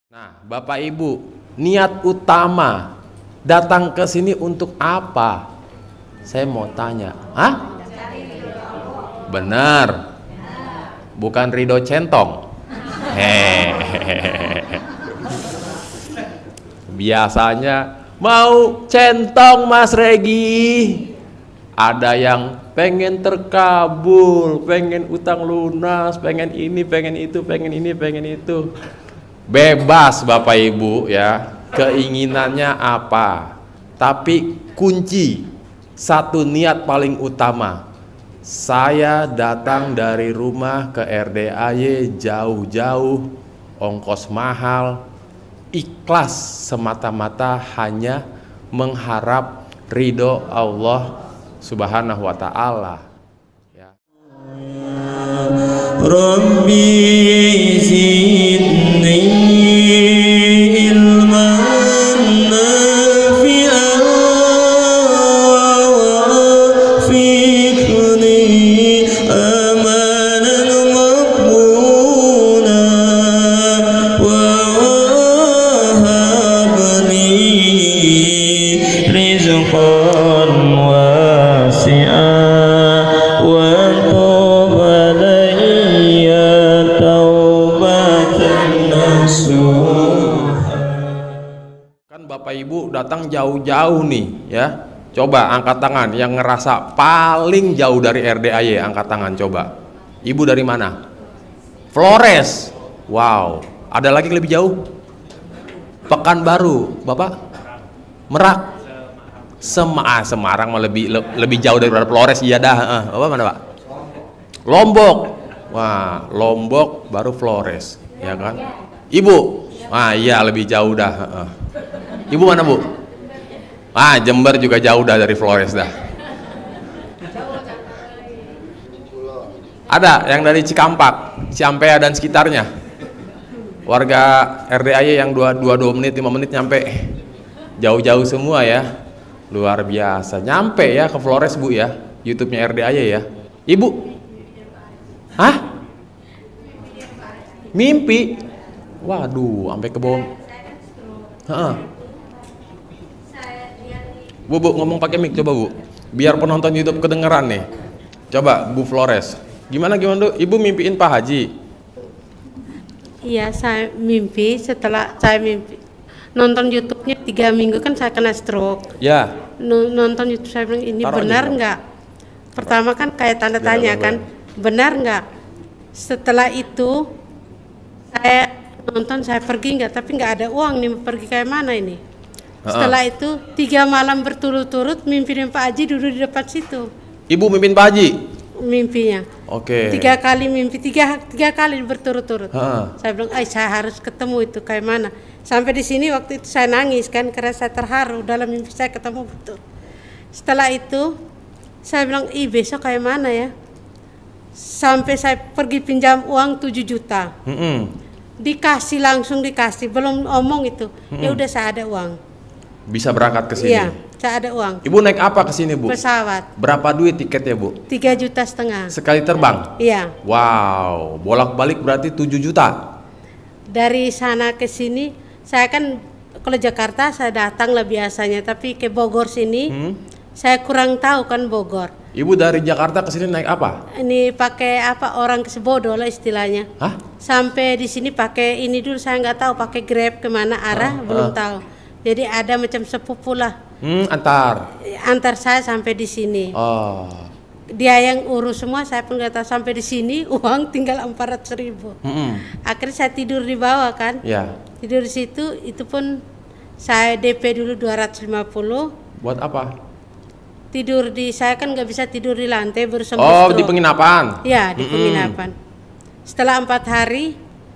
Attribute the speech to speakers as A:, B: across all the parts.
A: Nah, Bapak Ibu, niat utama datang ke sini untuk apa? Saya mau tanya. Hah? Benar. Bukan ridho centong. Hehehe. Biasanya mau centong Mas Regi. Ada yang pengen terkabul, pengen utang lunas, pengen ini, pengen itu, pengen ini, pengen itu. Bebas Bapak Ibu ya, keinginannya apa. Tapi kunci satu niat paling utama. Saya datang dari rumah ke RDAY jauh-jauh, ongkos mahal, ikhlas semata-mata hanya mengharap ridho Allah Subhanahu wa ta'ala ya.
B: Rabbi zidni ilman nafi'an wa fiqhni amalan maqbuna wa wahabni rizqan wasi'an wa
A: kan Bapak Ibu datang jauh-jauh nih ya. Coba angkat tangan yang ngerasa paling jauh dari RDAY, angkat tangan coba. Ibu dari mana? Flores. Wow. Ada lagi yang lebih jauh? Pekanbaru. Bapak? Merak. Semarang mah lebih jauh daripada Flores. Iya dah. Bapak mana Pak? Lombok. Wah, Lombok baru Flores, ya kan? Ibu? Ah iya lebih jauh dah. Ibu mana Bu? Ah Jember juga jauh dah dari Flores dah. Ada yang dari Cikampak, Ciampea dan sekitarnya. Warga RDAY yang 22 menit 5 menit nyampe. Jauh-jauh semua ya. Luar biasa. Nyampe ya ke Flores Bu ya. YouTube-nya RDAY ya. Ibu? Hah? Mimpi? Waduh, sampai ke bawah. Bu, ngomong pakai mic coba Bu. Biar penonton YouTube kedengeran nih. Coba Bu Flores. Gimana tuh? Ibu mimpiin Pak Haji?
C: Iya, saya mimpi setelah saya mimpi nonton YouTube-nya 3 minggu kan saya kena stroke.
A: Ya.
C: Nonton YouTube saya bilang ini
A: Taruh
C: benar
A: aja,
C: nggak? Pertama kan kayak tanda tanya kan, benar nggak? Setelah itu saya nonton, saya pergi nggak, tapi nggak ada uang nih, pergi kayak mana ini? Setelah itu 3 malam berturut-turut mimpiin Pak Haji duduk di depan situ.
A: Ibu mimpin Pak Haji?
C: Mimpinya.
A: Oke.
C: 3 kali mimpi, tiga kali berturut-turut. Saya bilang, saya harus ketemu itu kayak mana. Sampai di sini waktu itu saya nangis kan karena saya terharu dalam mimpi saya ketemu betul. Setelah itu saya bilang, besok kayak mana ya? Sampai saya pergi pinjam uang 7 juta. Dikasih, langsung dikasih, belum omong itu. Ya udah saya ada uang.
A: Bisa berangkat ke sini?
C: Iya, saya ada uang.
A: Ibu naik apa ke sini Bu?
C: Pesawat.
A: Berapa duit tiketnya Bu?
C: 3,5 juta.
A: Sekali terbang?
C: Iya.
A: Wow, bolak-balik berarti 7 juta?
C: Dari sana ke sini, saya kan kalau Jakarta saya datang lah biasanya, tapi ke Bogor sini saya kurang tahu kan Bogor.
A: Ibu dari Jakarta ke sini naik apa?
C: Ini pakai apa, orang sebodoh lah istilahnya.
A: Hah?
C: Sampai di sini pakai ini dulu, saya nggak tahu pakai Grab kemana arah, belum tahu. Jadi ada macam sepupu lah. Antar saya sampai di sini.
A: Oh.
C: Dia yang urus semua, saya pun nggak tahu. Sampai di sini uang tinggal 400.000. Akhirnya saya tidur di bawah kan.
A: Ya.
C: Tidur di situ, itu pun saya DP dulu 250.
A: Buat apa?
C: Tidur saya kan nggak bisa tidur di lantai, baru sembuh
A: stroke. Di penginapan?
C: Ya, di penginapan. Setelah 4 hari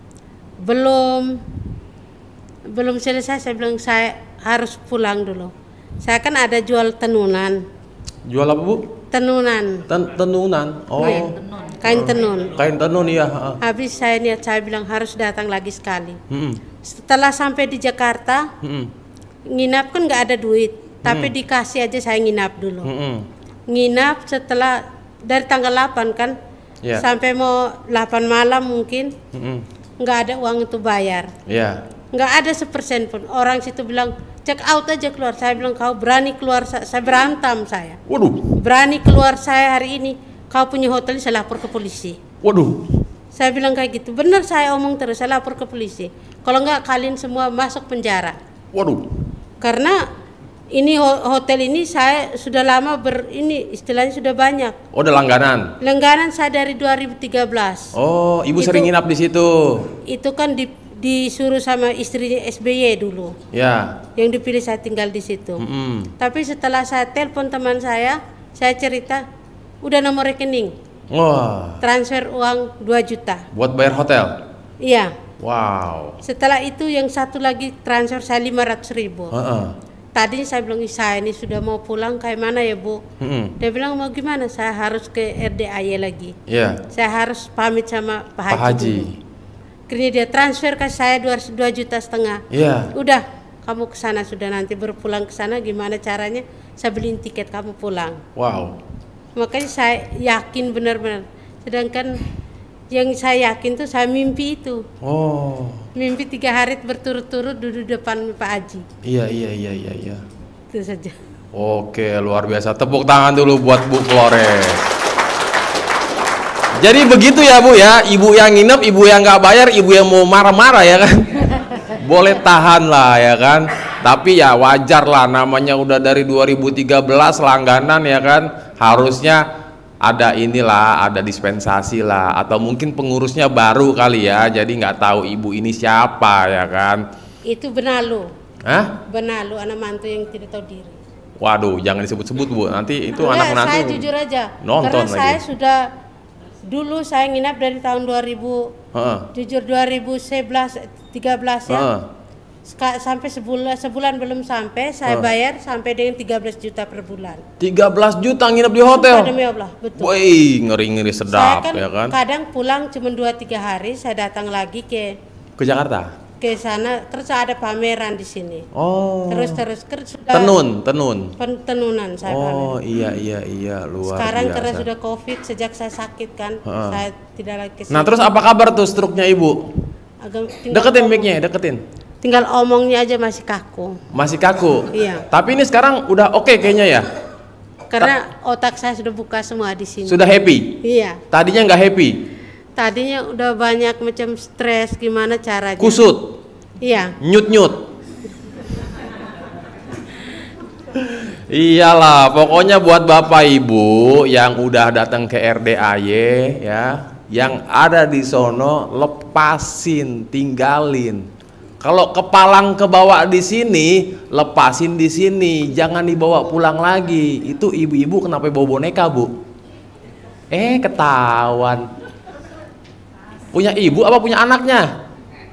C: belum selesai, saya bilang saya harus pulang dulu. Saya kan ada jual tenunan.
A: Jual apa Bu?
C: Tenunan.
A: Tenunan? Oh.
C: Kain tenun.
A: Kain tenun ya.
C: Habis saya bilang harus datang lagi sekali. Setelah sampai di Jakarta, nginap kan nggak ada duit, tapi dikasih aja saya nginap dulu. Nginap setelah dari tanggal 8 kan, sampai mau 8 malam mungkin, nggak ada uang untuk bayar. nggak ada 1% pun. Orang situ bilang check out aja keluar. Saya bilang kau berani keluar, saya berantam saya.
A: Waduh.
C: Berani keluar saya hari ini, kau punya hotel saya lapor ke polisi.
A: Waduh.
C: Saya bilang kayak gitu. Benar saya omong terus, saya lapor ke polisi. Kalau nggak kalian semua masuk penjara.
A: Waduh.
C: Karena ini hotel ini saya sudah lama ini istilahnya sudah banyak.
A: Oh, udah langganan.
C: Langganan saya dari 2013.
A: Oh, ibu sering nginap di situ.
C: Itu kan disuruh sama istrinya SBY dulu.
A: Ya.
C: Yang dipilih saya tinggal di situ. Tapi setelah saya telepon teman saya cerita, udah nomor rekening.
A: Wah.
C: Transfer uang 2 juta.
A: Buat bayar hotel?
C: Iya.
A: Wow.
C: Setelah itu yang satu lagi transfer saya 500.000. Tadi saya bilang, saya ini sudah mau pulang, kayak mana ya Bu? Dia bilang, mau gimana? Saya harus ke RDAY lagi.
A: Iya.
C: Saya harus pamit sama Pak Haji.
A: Pak Haji.
C: Akhirnya dia transfer ke saya 2,5 juta.
A: Iya.
C: Udah, kamu ke sana sudah, nanti berpulang ke sana gimana caranya? Saya beliin tiket kamu pulang.
A: Wow.
C: Makanya saya yakin benar-benar. Sedangkan yang saya yakin tuh saya mimpi itu.
A: Oh.
C: Mimpi 3 hari berturut-turut duduk depan Pak Haji.
A: Iya.
C: Itu saja.
A: Oke, luar biasa. Tepuk tangan dulu buat Bu Flores. Jadi begitu ya Bu ya, ibu yang nginep, ibu yang nggak bayar, ibu yang mau marah-marah ya kan. Boleh tahan lah ya kan. Tapi ya wajar lah, namanya udah dari 2013 langganan ya kan. Harusnya ada inilah, ada dispensasi lah, atau mungkin pengurusnya baru kali ya, jadi nggak tahu ibu ini siapa ya kan.
C: Itu Benalu.
A: Hah?
C: Benalu, anak mantu yang tidak tahu diri.
A: Waduh, jangan disebut-sebut Bu, nanti itu
C: Enggak,
A: anak menantu
C: saya jujur aja,
A: nonton
C: karena
A: lagi.
C: saya sudah dulu saya nginap dari tahun 2000, jujur 2011, 13 ya. Sampai sebulan belum sampai, saya bayar sampai dengan 13 juta per bulan.
A: 13 juta nginep di hotel?
C: Demi Allah, betul.
A: Wih, ngeri-ngeri sedap
C: saya kan
A: ya kan.
C: Kadang pulang cuma 2-3 hari, saya datang lagi ke
A: Jakarta?
C: Ke sana, terus ada pameran di sini.
A: Oh.
C: Terus sudah
A: Tenun.
C: Tenunan saya
A: Oh,
C: pamer.
A: iya, luar
C: Sekarang
A: biasa.
C: karena sudah COVID, sejak saya sakit kan, saya tidak lagi kesini.
A: Nah, terus apa kabar tuh struknya Ibu? Deketin mic-nya, deketin.
C: Tinggal omongnya aja masih kaku.
A: Masih kaku?
C: Iya.
A: Tapi ini sekarang udah oke kayaknya ya?
C: Karena otak saya sudah buka semua di sini.
A: Sudah happy?
C: Iya.
A: Tadinya nggak happy?
C: Tadinya udah banyak macam stres, gimana caranya.
A: Kusut?
C: Iya.
A: Nyut-nyut? Iyalah, pokoknya buat Bapak Ibu yang udah datang ke RDAY ya, yang ada di sono, lepasin, tinggalin. Kalau kepalang kebawa di sini, lepasin di sini, jangan dibawa pulang lagi. Itu ibu-ibu kenapa bawa boneka Bu? Ketahuan. Punya ibu apa punya anaknya?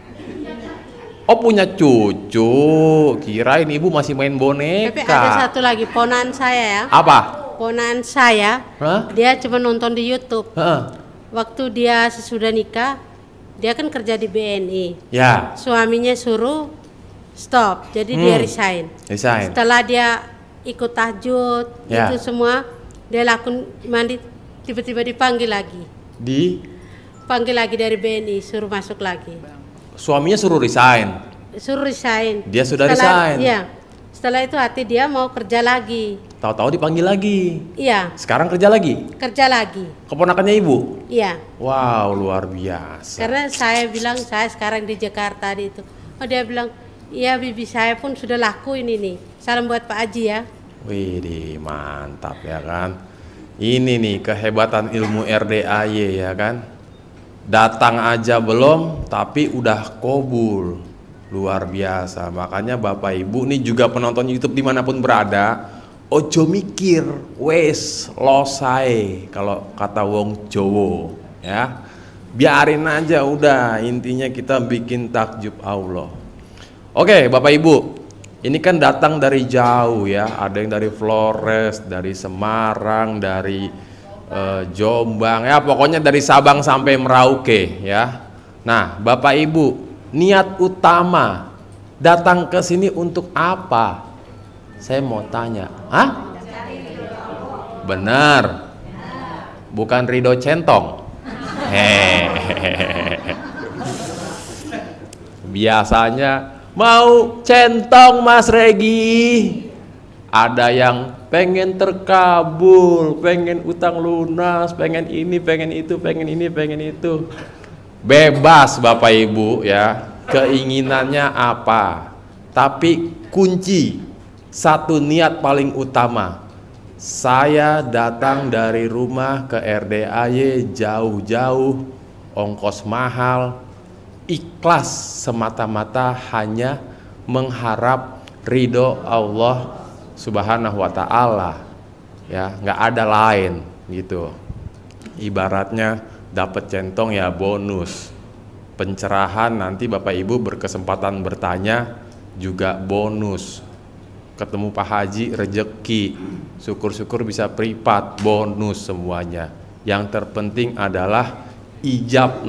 A: Oh, punya cucu. Kirain ibu masih main boneka.
C: Tapi ada satu lagi, ponakan saya ya.
A: Apa?
C: Ponakan saya, dia cuma nonton di YouTube. Waktu dia sesudah nikah, dia kan kerja di BNI.
A: Ya.
C: Suaminya suruh stop, jadi dia resign. Setelah dia ikut tahajud, itu semua, dia lakukan mandi, tiba-tiba dipanggil lagi. Panggil lagi dari BNI, suruh masuk lagi.
A: Suaminya suruh resign?
C: Suruh resign.
A: Dia sudah resign?
C: Iya. Setelah itu hati dia mau kerja lagi.
A: Tahu-tahu dipanggil lagi?
C: Iya.
A: Sekarang kerja lagi?
C: Kerja lagi.
A: Keponakannya ibu?
C: Iya.
A: Wow, luar biasa.
C: Karena saya bilang saya sekarang di Jakarta di itu. Oh, dia bilang, iya bibi saya pun sudah laku ini nih. Salam buat Pak Haji ya.
A: Wih, mantap ya kan. Ini nih kehebatan ilmu RDAY ya kan. Datang aja belum, tapi udah kobul. Luar biasa. Makanya Bapak Ibu nih juga penonton YouTube dimanapun berada, ojo mikir, wes losai kalau kata wong Jowo ya. Biarin aja udah, intinya kita bikin takjub Allah. Oke, Bapak Ibu, ini kan datang dari jauh ya. Ada yang dari Flores, dari Semarang, dari Jombang ya, pokoknya dari Sabang sampai Merauke ya. Nah, Bapak Ibu, niat utama datang ke sini untuk apa? Saya mau tanya. Hah? Benar. Bukan ridho centong. Hehehe. biasanya mau centong Mas Regi, ada yang pengen terkabul, pengen utang lunas, pengen ini, pengen itu, pengen ini, pengen itu. Bebas Bapak Ibu ya, keinginannya apa. Tapi kunci satu niat paling utama. Saya datang dari rumah ke RDAY jauh-jauh, ongkos mahal, ikhlas semata-mata hanya mengharap ridho Allah Subhanahu wa ta'ala, ya, nggak ada lain gitu. Ibaratnya dapat centong ya bonus, pencerahan nanti Bapak Ibu berkesempatan bertanya juga bonus, ketemu Pak Haji rejeki, syukur-syukur bisa privat, bonus semuanya. Yang terpenting adalah ijab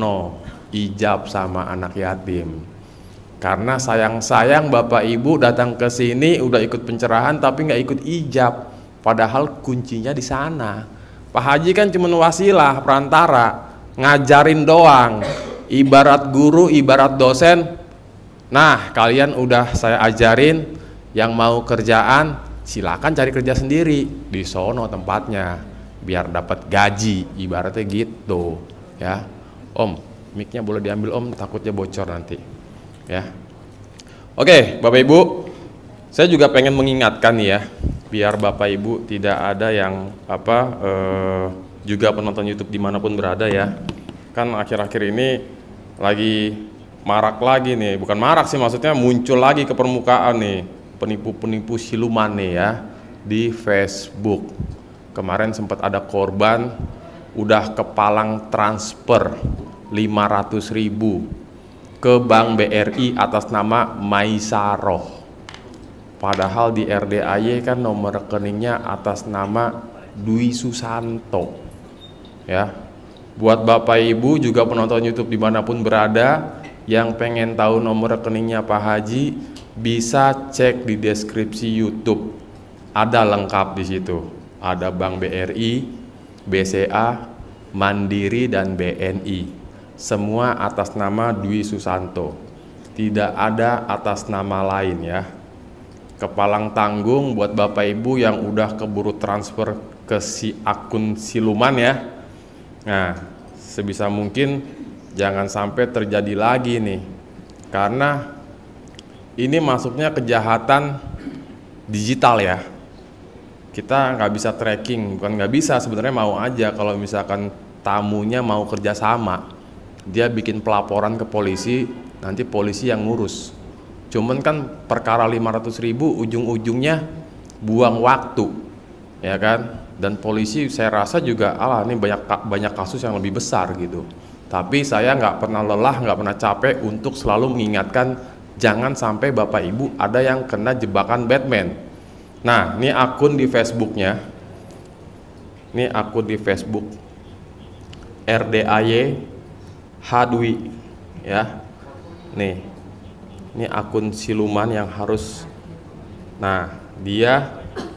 A: sama anak yatim. Karena sayang-sayang Bapak Ibu datang ke sini udah ikut pencerahan tapi nggak ikut ijab, padahal kuncinya di sana. Pak Haji kan cuma wasilah, perantara, ngajarin doang, ibarat guru, ibarat dosen. Nah, kalian udah saya ajarin, yang mau kerjaan silakan cari kerja sendiri di sono tempatnya, biar dapat gaji, ibaratnya gitu, ya. Om, mic-nya boleh diambil Om, takutnya bocor nanti. Ya, oke Bapak Ibu, saya juga pengen mengingatkan nih ya, biar Bapak Ibu tidak ada yang juga penonton YouTube dimanapun berada ya. Kan akhir-akhir ini lagi marak lagi nih, bukan marak sih, maksudnya muncul lagi ke permukaan nih penipu-penipu siluman nih ya di Facebook. Kemarin sempat ada korban udah kepalang transfer 500.000 ke Bank BRI atas nama Maisaroh. Padahal di RDAY kan nomor rekeningnya atas nama Dwi Susanto. Ya, buat Bapak Ibu juga penonton YouTube dimanapun berada yang pengen tahu nomor rekeningnya Pak Haji, bisa cek di deskripsi YouTube. Ada lengkap di situ. Ada Bank BRI, BCA, Mandiri dan BNI. Semua atas nama Dwi Susanto, tidak ada atas nama lain ya. Kepalang tanggung buat Bapak Ibu yang udah keburu transfer ke si akun siluman ya. Nah, sebisa mungkin jangan sampai terjadi lagi nih, karena ini masuknya kejahatan digital ya. Kita nggak bisa tracking, bukan nggak bisa, sebenarnya mau aja kalau misalkan tamunya mau kerja sama. Dia bikin pelaporan ke polisi, nanti polisi yang ngurus. Cuman kan perkara 500.000 ujung-ujungnya buang waktu, ya kan? Dan polisi saya rasa juga, ini banyak kasus yang lebih besar gitu. Tapi saya nggak pernah lelah, nggak pernah capek untuk selalu mengingatkan jangan sampai Bapak Ibu ada yang kena jebakan Batman. Nah, ini akun di Facebooknya, ini akun di Facebook RDAY Hadwi ya. Nih, ini akun siluman yang harus, nah dia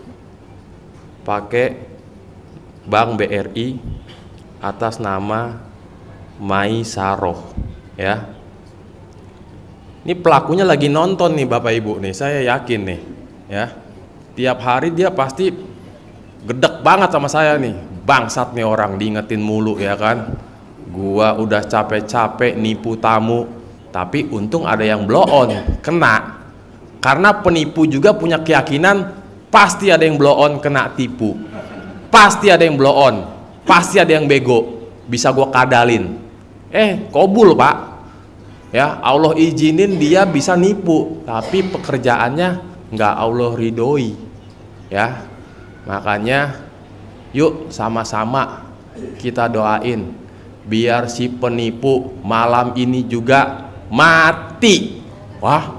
A: pakai Bank BRI atas nama Maisaroh ya. Ini pelakunya lagi nonton nih Bapak Ibu nih, saya yakin nih ya. Tiap hari dia pasti gedek banget sama saya nih, bangsat nih orang, diingetin mulu ya kan. Gua udah capek-capek nipu tamu, tapi untung ada yang blow on, kena. Karena penipu juga punya keyakinan pasti ada yang blow on kena tipu, pasti ada yang blow on, pasti ada yang bego, bisa gua kadalin. Kobul Pak ya, Allah izinin dia bisa nipu, tapi pekerjaannya nggak Allah ridhoi ya. Makanya yuk sama-sama kita doain biar si penipu malam ini juga mati. Wah,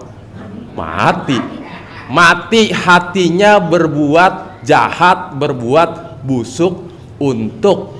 A: mati hatinya berbuat jahat, berbuat busuk untuk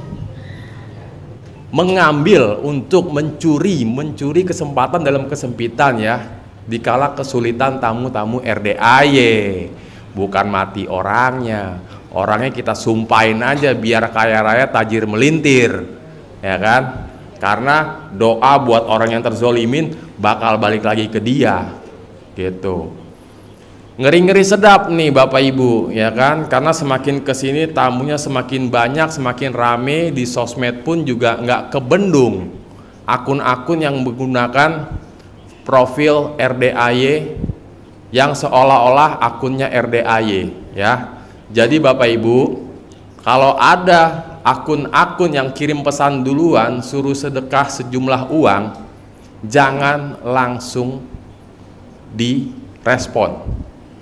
A: mengambil, untuk mencuri kesempatan dalam kesempitan ya, dikala kesulitan tamu-tamu RDAY. Bukan mati orangnya kita sumpahin aja biar kaya raya tajir melintir ya kan. Karena doa buat orang yang terzolimin bakal balik lagi ke dia gitu. Ngeri-ngeri sedap nih Bapak Ibu, ya kan? Karena semakin kesini tamunya semakin banyak, semakin rame, di sosmed pun juga nggak kebendung akun-akun yang menggunakan profil RDAY yang seolah-olah akunnya RDAY, ya. Jadi Bapak Ibu, kalau ada akun-akun yang kirim pesan duluan suruh sedekah sejumlah uang, jangan langsung direspon.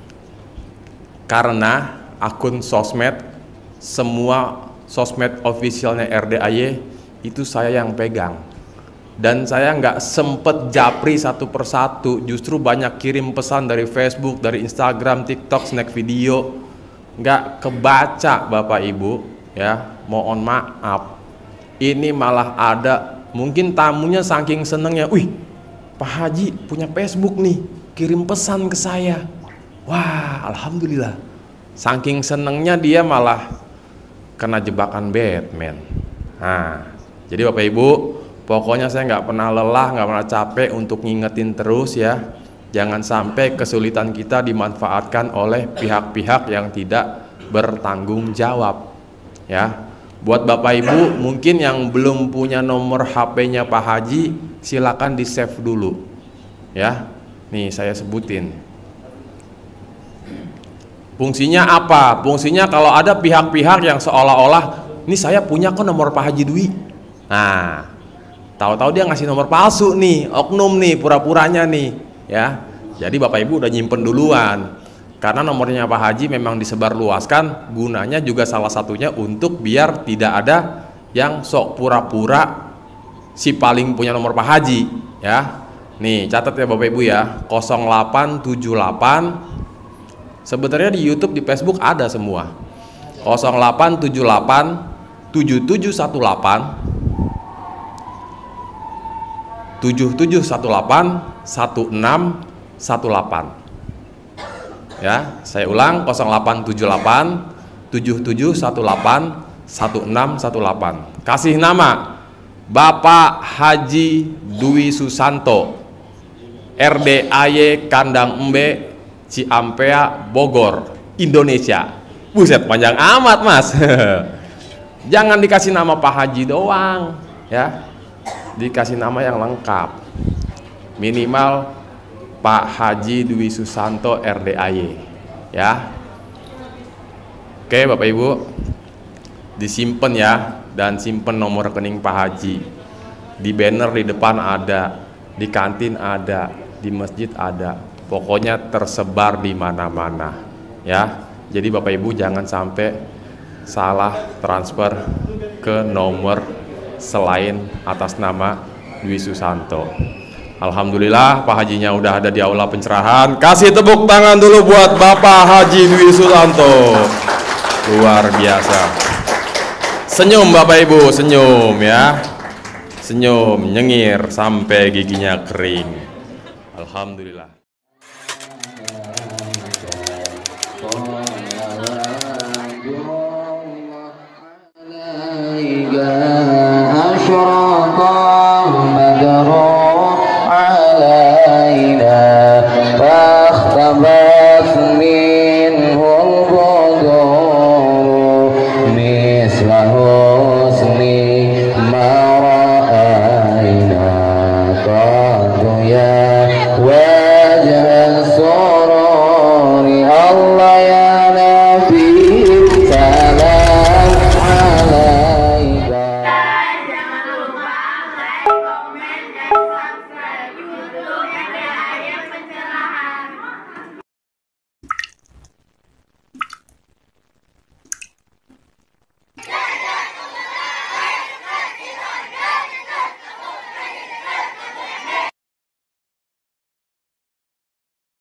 A: Karena akun sosmed, semua sosmed officialnya RDAY itu saya yang pegang, dan saya nggak sempet japri satu persatu, justru banyak kirim pesan dari Facebook, dari Instagram, TikTok, snack video, nggak kebaca Bapak Ibu, ya, mohon maaf. Ini malah ada mungkin tamunya saking senengnya, wih Pak Haji punya Facebook nih, kirim pesan ke saya. Wah, alhamdulillah. Saking senengnya dia malah kena jebakan Batman. Nah, jadi Bapak Ibu, pokoknya saya nggak pernah lelah, nggak pernah capek untuk ngingetin terus ya. Jangan sampai kesulitan kita dimanfaatkan oleh pihak-pihak yang tidak bertanggung jawab. Ya, buat Bapak Ibu mungkin yang belum punya nomor HP-nya Pak Haji, silakan di save dulu. Ya, nih saya sebutin. Fungsinya apa? Fungsinya kalau ada pihak-pihak yang seolah-olah ini saya punya kok nomor Pak Haji Dwi. Nah, tahu-tahu dia ngasih nomor palsu nih, oknum nih, pura-puranya nih, ya. Jadi Bapak Ibu udah nyimpen duluan. Karena nomornya Pak Haji memang disebarluaskan, gunanya juga salah satunya untuk biar tidak ada yang sok pura-pura si paling punya nomor Pak Haji, ya. Nih, catat ya Bapak Ibu ya, 0878. Sebenarnya di YouTube, di Facebook ada semua. 0878 7718 1618. Ya, saya ulang, 0878 7718 1618. Kasih nama Bapak Haji Dwi Susanto, RDAY Kandang Embe, Ciampea, Bogor, Indonesia. Buset, panjang amat Mas. Jangan dikasih nama Pak Haji doang, ya. Dikasih nama yang lengkap. Minimal Pak Haji Dwi Susanto RDAY, ya. Oke Bapak Ibu, disimpan ya, dan simpen nomor rekening Pak Haji. Di banner di depan ada, di kantin ada, di masjid ada. Pokoknya tersebar di mana-mana, ya. Jadi Bapak Ibu jangan sampai salah transfer ke nomor selain atas nama Dwi Susanto. Alhamdulillah Pak Hajinya udah ada di aula pencerahan. Kasih tepuk tangan dulu buat Bapak Haji Dwi Susanto. Luar biasa. Senyum Bapak Ibu, senyum ya. Senyum, nyengir sampai giginya kering. Alhamdulillah.
B: علينا فاختبأ